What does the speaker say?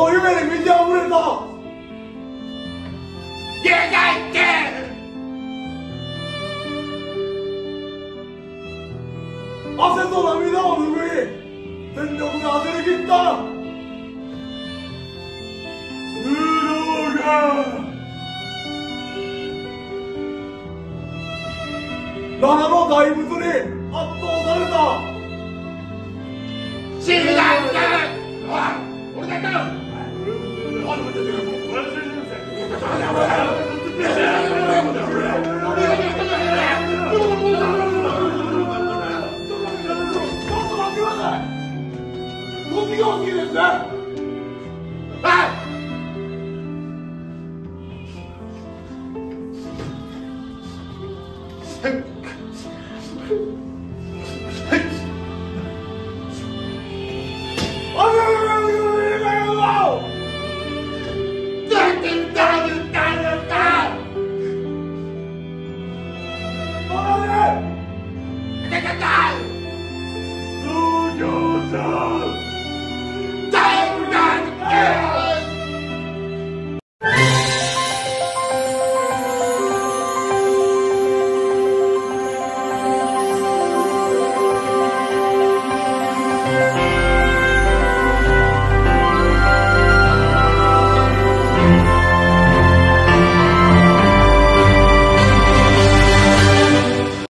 を夢で満ち溢れた芸界って汗と涙を拭い全力で焦り切ったルーローが奈良の大仏に圧倒された死ぬだって俺だった卒業式ですね。はい。